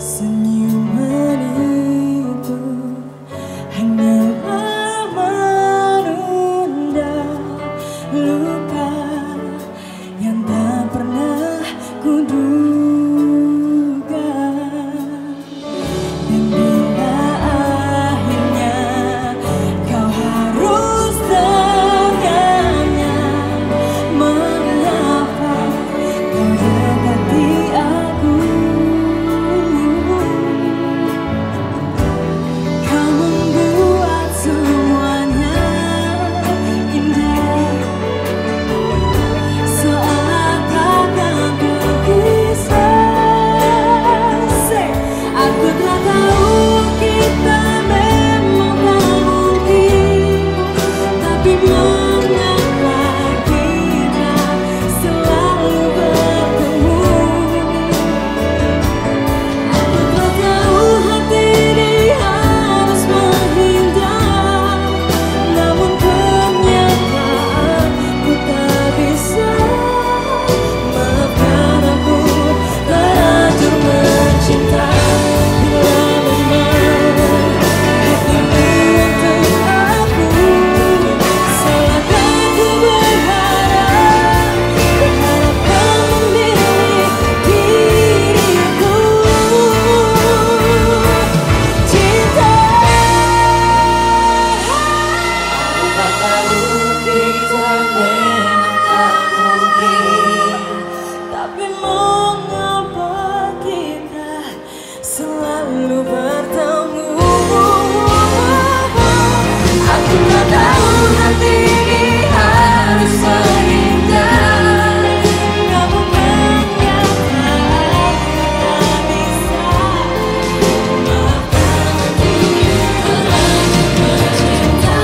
Senyuman itu hanyalah menunda luka yang tak pernah kuduga. Dan bila akhirnya kau harus dengannya, mengapa kau dekati aku? Kau membuat semuanya indah, seakan-akan berpisah. Aku telah tahu kita memang tak mungkin, tapi mengapa kita selalu bertemu? Aku telah tahu hati ini harus menghindar, namun kenyataan ku tak bisa. Maafkan aku terlanjur mencinta. Bila memang hatimu untuk aku, salahkah ku berharap kau memilih diriku? Cinta, aku tak tahu kita memang tak mungkin, tapi mengapa kita selalu bertemu? Aku tak tahu hati ini harus menghindar, namun kenyataan tak bisa. Maafkan aku terlanjur mencinta.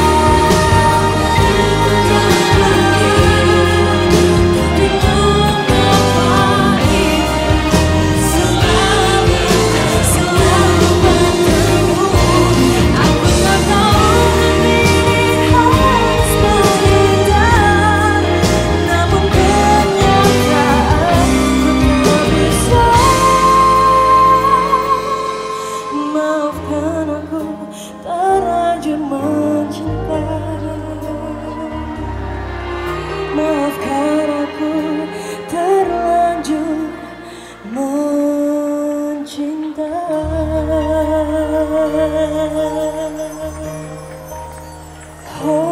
Tapi mengapa kita selalu bertemu? Aku tak tahu hati ini harus menghindar, namun kenyataan ku tak bisa. Maafkan aku terlanjur mencinta. Maafkan aku terlanjur mencinta. Oh.